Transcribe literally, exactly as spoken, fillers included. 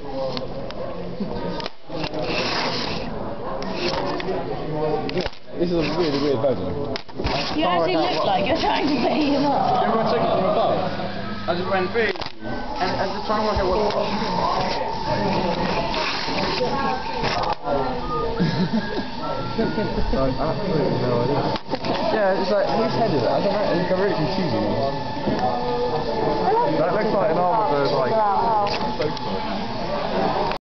This is a really weird photo. You actually look like you're trying to pay him off. Everyone took it from above. I just went through and I'm just trying to work out what it was. Like, absolutely no idea. Yeah, it's like, whose head is it? I don't know, it's really confusing. That looks like an arm of a, like...